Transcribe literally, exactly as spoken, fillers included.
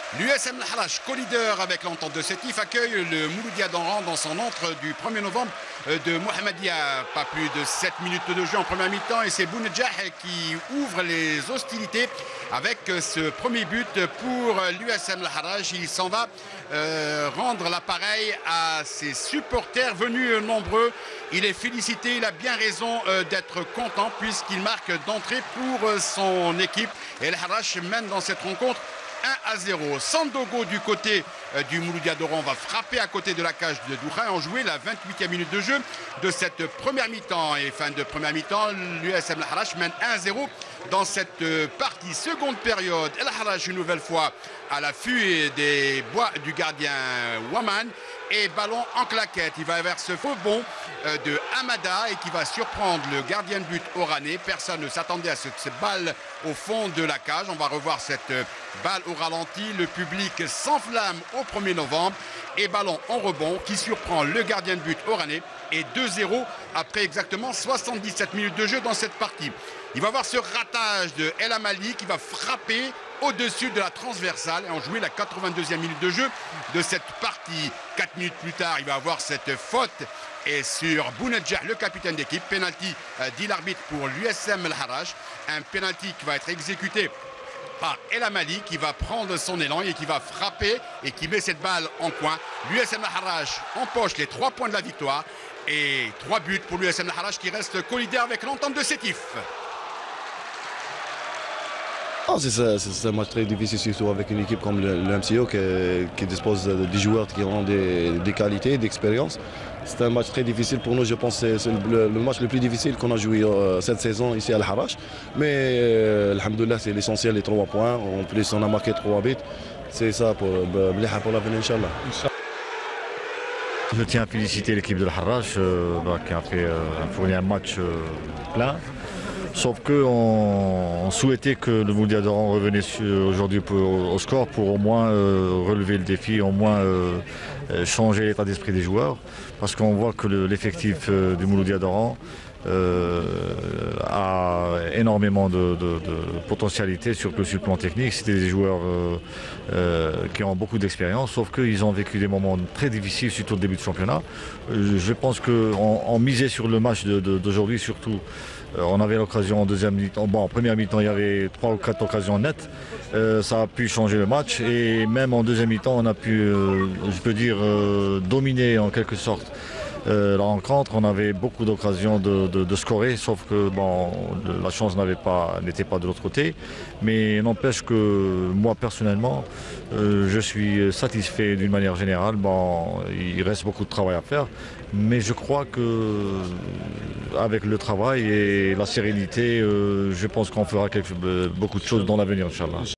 L'U S M El Harrach, co-leader avec l'entente de Sétif, accueille le Mouloudia d'Oran dans son entre du premier novembre de Mohamedia. Pas plus de sept minutes de jeu en première mi-temps et c'est Bounedjah qui ouvre les hostilités avec ce premier but pour l'U S M El Harrach. Il s'en va euh, rendre l'appareil à ses supporters venus nombreux. Il est félicité, il a bien raison euh, d'être content puisqu'il marque d'entrée pour euh, son équipe. Et El Harrach mène dans cette rencontre un à zéro. Sandogo du côté euh, du Mouloudia d'Oran va frapper à côté de la cage de Doukha en jouer la vingt-huitième minute de jeu de cette première mi-temps. Et fin de première mi-temps, l'U S M El Harrach mène un à zéro dans cette euh, partie. Seconde période, El Harrach une nouvelle fois à l'affût des bois du gardien Waman. Et ballon en claquette. Il va vers ce faux bond euh, de Hamada et qui va surprendre le gardien de but oranais. Personne ne s'attendait à ce, cette balle au fond de la cage. On va revoir cette euh, balle au ralenti. Le public s'enflamme au premier novembre. Et ballon en rebond qui surprend le gardien de but oranais. Et deux zéro après exactement soixante-dix-sept minutes de jeu dans cette partie. Il va voir ce ratage de El Amali qui va frapper au-dessus de la transversale et en jouer la quatre-vingt-deuxième minute de jeu de cette partie. Quatre minutes plus tard, il va avoir cette faute et sur Bounedjah, le capitaine d'équipe. Penalty, euh, dit l'arbitre pour l'U S M El Harrach. Un penalty qui va être exécuté par El Amali qui va prendre son élan et qui va frapper et qui met cette balle en coin. L'U S M El Harrach empoche les trois points de la victoire et trois buts pour l'U S M El Harrach qui reste co-leader avec l'entente de Sétif. C'est un match très difficile, surtout avec une équipe comme le, le M C O qui, qui dispose de, de joueurs qui ont des, des qualités, d'expérience. C'est un match très difficile pour nous, je pense que c'est le, le match le plus difficile qu'on a joué euh, cette saison ici à El Harrach. Mais euh, alhamdoulilah, c'est l'essentiel, les trois points. En plus, on a marqué trois buts. C'est ça pour, pour l'avenir, Inch'Allah. Je tiens à féliciter l'équipe de El Harrach euh, bah, qui a fait euh, fourni un match euh, plein. Sauf qu'on on souhaitait que le Mouloudia d'Oran revenait aujourd'hui au score pour au moins euh, relever le défi, au moins euh, changer l'état d'esprit des joueurs. Parce qu'on voit que l'effectif euh, du Mouloudia d'Oran euh, a énormément de, de, de potentialité sur le, sur le plan technique. C'était des joueurs euh, euh, qui ont beaucoup d'expérience, sauf qu'ils ont vécu des moments très difficiles, surtout au début du championnat. Euh, je pense qu'on on misait sur le match d'aujourd'hui, surtout. Euh, on avait l'occasion en deuxième mi-temps. Bon, en première mi-temps, il y avait trois ou quatre occasions nettes. Euh, ça a pu changer le match. Et même en deuxième mi-temps, on a pu, euh, je peux dire, euh, dominer en quelque sorte euh, la rencontre. On avait beaucoup d'occasions de, de, de scorer, sauf que bon, la chance n'avait pas, n'était pas de l'autre côté. Mais n'empêche que moi, personnellement, euh, je suis satisfait d'une manière générale. Bon, il reste beaucoup de travail à faire. Mais je crois que avec le travail et la sérénité, euh, je pense qu'on fera quelque, beaucoup de choses dans l'avenir, Inch'Allah.